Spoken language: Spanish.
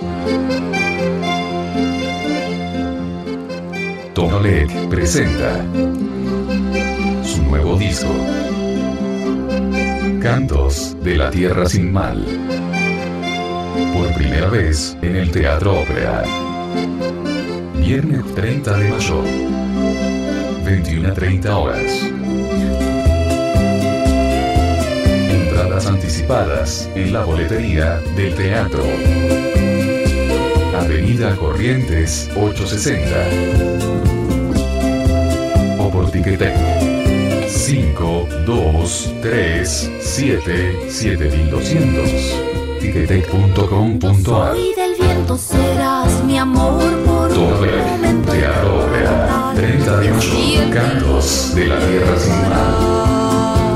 Tonolec presenta su nuevo disco, Cantos de la Tierra Sin Mal, por primera vez en el Teatro Ópera. Viernes 30 de mayo, 21:30 horas. Entradas anticipadas en la boletería del teatro. Avenida Corrientes 860. O por Ticketek 523777.200. Ticketek.com.ar. Soy del viento, serás mi amor por un momento. Teatro Ópera, 30 de mayo, Cantos de la Tierra Sin Mal.